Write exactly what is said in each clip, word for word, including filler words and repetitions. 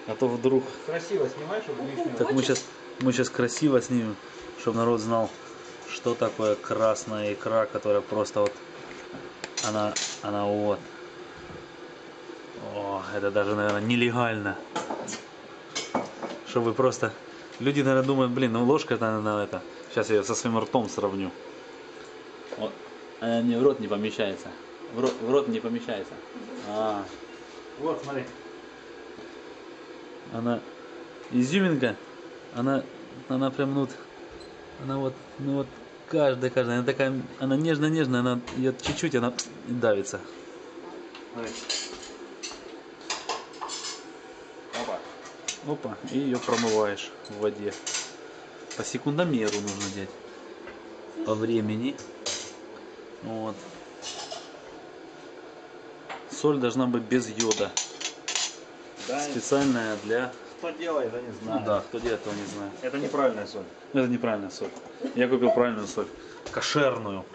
А то вдруг... Красиво снимай, чтобы лишнего. Так мы сейчас, мы сейчас красиво снимем, чтобы народ знал, что такое красная икра, которая просто вот... Она, она вот. О, это даже, наверное, нелегально. Чтобы просто... Люди, наверное, думают, блин, ну ложка, наверное, это... Сейчас я ее со своим ртом сравню. Вот. Она мне в рот не помещается. В рот, в рот не помещается. А. Вот, смотри. Она изюминка. Она, она прям, ну, вот, она вот, ну вот, каждая, каждая, она такая, она нежно-нежная, она, ее чуть-чуть, она давится. Смотри. Опа. Опа, и ее промываешь в воде. По секундомеру нужно делать. По времени. Вот. Соль должна быть без йода. Да, Специальная для... кто делает, я не знаю. Ну да, кто делает, этого не знаю. Это неправильная соль. Это неправильная соль. Я купил правильную соль. Кошерную.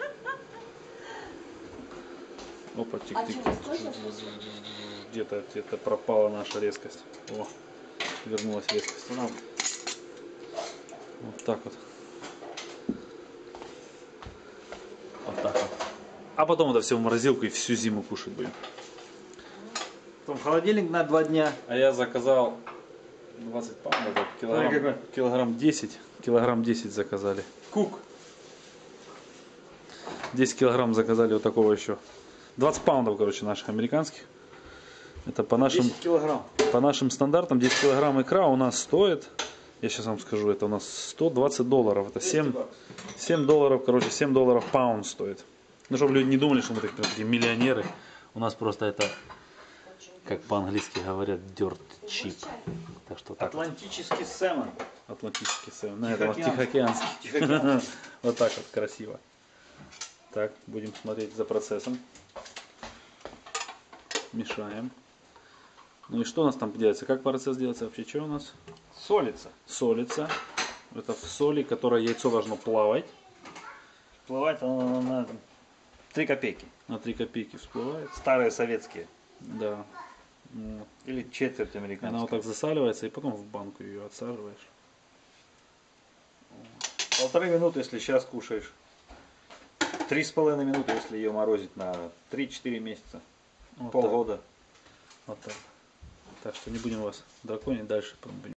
Опа, тик-тик. Где-то где-то пропала наша резкость. О, вернулась резкость. Ну. Вот так вот. Вот так вот. А потом это все в морозилку и всю зиму кушать будем. Потом холодильник на два дня. А я заказал двадцать паундов, килограмм, килограмм десять. Килограмм десять заказали. Кук. десять килограмм заказали вот такого еще. двадцать паундов, короче, наших американских. Это по нашим, десять килограмм. по нашим стандартам десять килограмм икра у нас стоит, я сейчас вам скажу, это у нас сто двадцать долларов. Это семь, семь долларов, короче, семь долларов паунд стоит. Ну, чтобы люди не думали, что мы такие миллионеры. У нас просто это, как по-английски говорят, dirt cheap. Так что так. Атлантический сэмон. Атлантический сэмон. На этом Тихоокеанский. тихоокеанский. Вот так вот красиво. Так, будем смотреть за процессом. Мешаем. Ну и что у нас там делается? Как процесс делается вообще? Что у нас? Солится. Солится. Это в соли, которое яйцо должно плавать. Плывать оно на три копейки. На три копейки всплывает. Старые советские. Да. Вот. Или четверть американская. Она вот так засаливается и потом в банку ее отсаживаешь. Полторы минуты, если сейчас кушаешь. Три с половиной минуты, если ее морозить на три-четыре месяца. Вот Полгода. Так. Вот так. Так что не будем вас драконить, дальше будем